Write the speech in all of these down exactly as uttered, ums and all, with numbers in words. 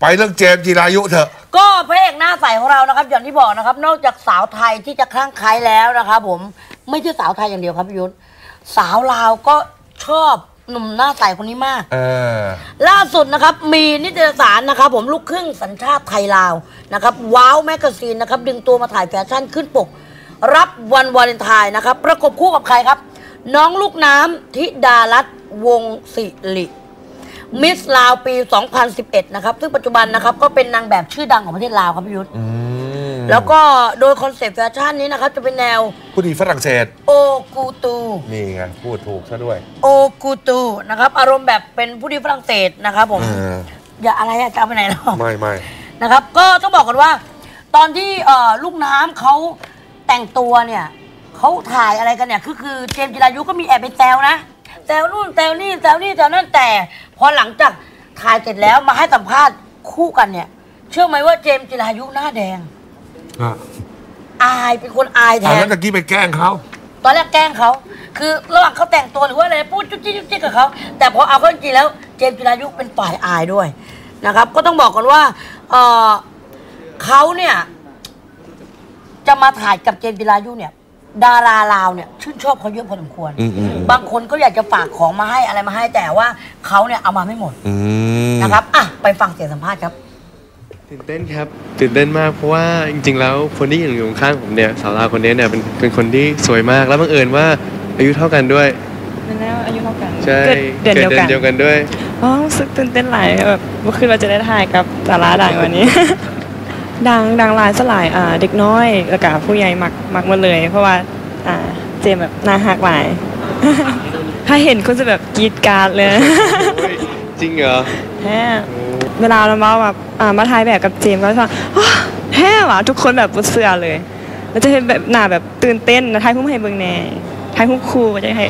ไปเรื่องเจมส์จิรายุเถอะก็พระเอกหน้าใสของเรานะครับอย่างที่บอกนะครับนอกจากสาวไทยที่จะคลั่งไคล้แล้วนะครับผมไม่ใช่สาวไทยอย่างเดียวครับพี่ยุทธสาวลาวก็ชอบหนุ่มหน้าใสคนนี้มากล่าสุดนะครับมีนิตยสารนะครับผมลูกครึ่งสัญชาติไทยลาวนะครับว้าวแมกกาซีนนะครับดึงตัวมาถ่ายแฟชั่นขึ้นปกรับวันวาเลนไทน์นะครับประกบคู่กับใครครับน้องลูกน้ำธิดารัตน์วงศ์ศิริมิสลาวปีสองพันสิบเอ็ดนะครับซึ่งปัจจุบันนะครับก็เป็นนางแบบชื่อดังของประเทศลาวครับพี่ยุทธแล้วก็โดยคอนเซ็ปต์แฟชั่นนี้นะครับจะเป็นแนวผู้ดีฝรั่งเศสโอกูตูนี่ไงพูดถูกซะด้วยโอกูตูนะครับอารมณ์แบบเป็นผู้ดีฝรั่งเศสนะครับผมอย่าอะไรอะจะเอาไปไหนหรอไม่ไม่นะครับก็ต้องบอกกันว่าตอนที่ลูกน้ำเขาแต่งตัวเนี่ยเขาถ่ายอะไรกันเนี่ยคือคือเจมส์จิรายุก็มีแอบไปแซวนะแซวนู่นแซวนี่แซวนี่แซวนั่นแต่พอหลังจากถ่ายเสร็จแล้วมาให้สัมภาษณ์คู่กันเนี่ยเชื่อไหมว่าเจมส์จิรายุหน้าแดงอายเป็นคนอายแทนแล้วตะกี้ไปแกล้งเขาตอนแรกแกล้งเขาคือระหว่างเขาแต่งตัวหรือว่าอะไรพูดจุ๊จิ๊จุ๊จิ๊กับเขาแต่พอเอาเข้าจริงแล้วเจมส์จิรายุเป็นฝ่ายอายด้วยนะครับก็ต้องบอกกันว่าเออเขาเนี่ยจะมาถ่ายกับเจมส์จิรายุเนี่ยดาราลาวเนี่ยชื่นชอบเขาเยอะพอสมควรบางคนก็อยากจะฝากของมาให้อะไรมาให้แต่ว่าเขาเนี่ยเอามาไม่หมดนะครับอ่ะไปฟังเสียงสัมภาษณ์ครับตื่นเต้นครับตื่นเต้นมากเพราะว่าจริงๆแล้วคนที่อยู่ข้างผมเนี่ยสาวลาวคนนี้เนี่ยเป็นเป็นคนที่สวยมากแล้วบังเอิญว่าอายุเท่ากันด้วยเป็นแล้วอายุเท่ากันใช่เดือนเดียวกันเดียวกันด้วยอ๋อรู้สึกตื่นเต้นหลายแบบเมื่อคืนเราจะได้ถ่ายกับดาราดังวันนี้ดังดังหลายสลายอ่าเด็กน้อยแล้วก็ผู้ใหญ่มักมักหมดเลยเพราะว่าอ่าเจมแบบน่าฮักหลายถ้าเห็นคุณจะแบบกรี๊ดกราดเลยจริงเหรอแฮ่เวลาเรามาแบบอ่ามาถ่ายแบบกับเจมก็จะแฮ่ว่ะทุกคนแบบเสือเลยแล้วจะเห็นแบบหน้าแบบตื่นเต้นนะถ่ายหุ้มให้เบิ่งแน่ถ่ายหุ้มครูจะให้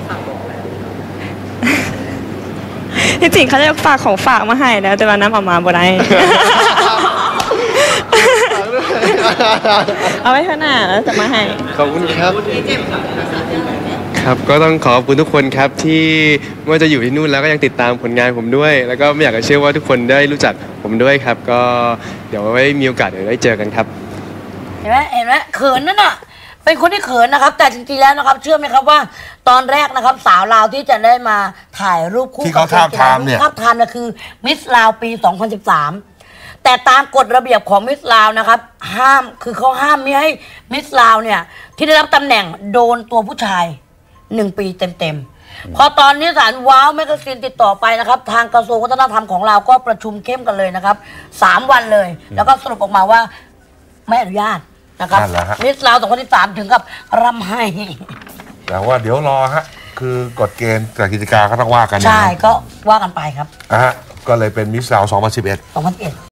จริงๆเขาจะฝากของฝากมาให้แล้วแต่ว่าน้ำออกมาบ่ได้เอาไว้ข้างหน้าแล้วจะมาให้ขอบคุณครับครับก็ต้องขอบคุณทุกคนครับที่ไม่ว่าจะอยู่ที่นู่นแล้วก็ยังติดตามผลงานผมด้วยแล้วก็ไม่อยากจะเชื่อว่าทุกคนได้รู้จักผมด้วยครับก็เดี๋ยวไว้มีโอกาสเดี๋ยวได้เจอกันครับเห็นไหมเห็นไหมเขินนั่นน่ะเป็นคนที่เขินนะครับแต่จริงๆแล้วนะครับเชื่อไหมครับว่าตอนแรกนะครับสาวลาวที่จะได้มาถ่ายรูปคู่ที่เขาทาบทามเนี่ยทาบทามเนี่ยคือมิสลาวปีสองพันสิบสามแต่ตามกฎระเบียบของมิสลาวนะครับห้ามคือเขาห้ามไม่ให้มิสลาวเนี่ยที่ได้รับตำแหน่งโดนตัวผู้ชายหนึ่งปีเต็มๆพอตอนนี้ศาลว้าวแมกกาซีนติดต่อไปนะครับทางกระทรวงวัฒนธรรมของเราก็ประชุมเข้มกันเลยนะครับสามวันเลยแล้วก็สรุปออกมาว่าไม่อนุญาตนะครับมิสลาวสองพันสิบสามถึงกับร่ำไห้แต่ว่าเดี๋ยวรอฮะคือกฎเกณฑ์กติกาก็ต้องว่ากันใช่ก็ว่ากันไปครับอ่ะก็เลยเป็นมิสลาวสองพันสิบเอ็ดสองพันสิบเอ็ด